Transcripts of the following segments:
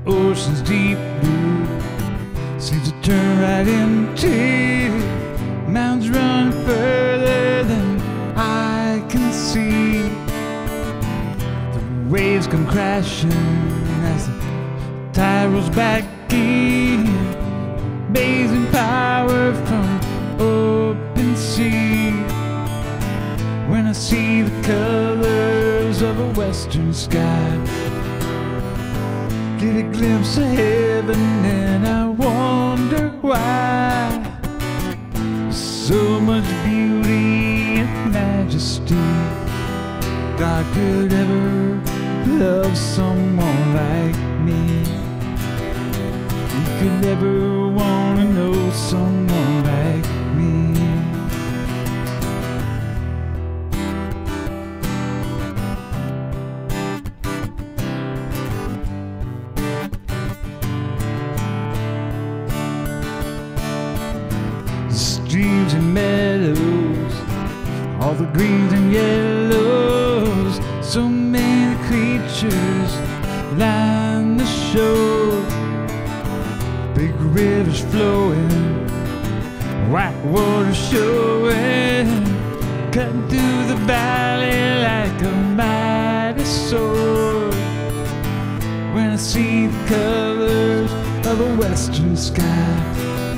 ocean's deep blue seems to turn right into mountains run further than I can see. The waves come crashing as the tide rolls back in, amazing power from open sea. When I see the colors of a western sky, get a glimpse of heaven and I wonder why. So much beauty and majesty, God could ever love someone like me. He could ever want to know someone like me. Streams and meadows, all the greens and yellows, so many creatures line the shore. Big rivers flowing, white water showing, cutting through the valley like a mighty sword. When I see the colors of a western sky,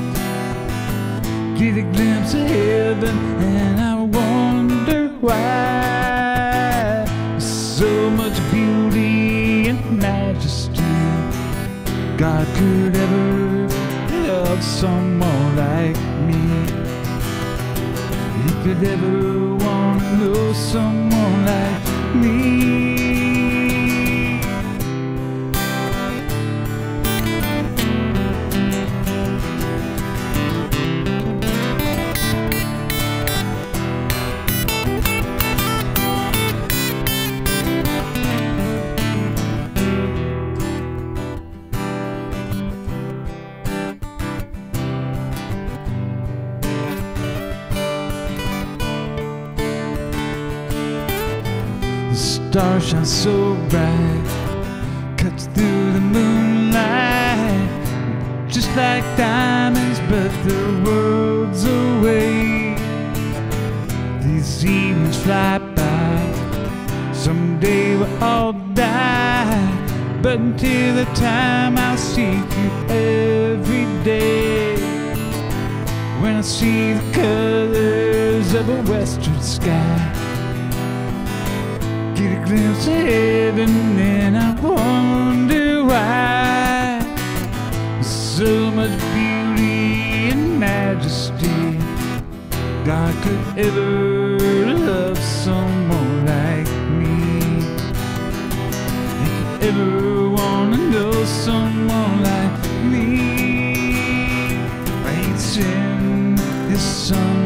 get a glimpse of heaven and I wonder why. So much beauty and majesty, God could ever love someone like me. He could ever want to know someone like me. The stars shine so bright, cuts through the moonlight, just like diamonds, but the world's away. These evenings fly by, someday we'll all die, but until the time I'll seek you every day. When I see the colors of a western sky, get a glimpse of heaven and I wonder why. So much beauty and majesty, God could ever love someone like me. He could ever want to know someone like me. I ain't seen his son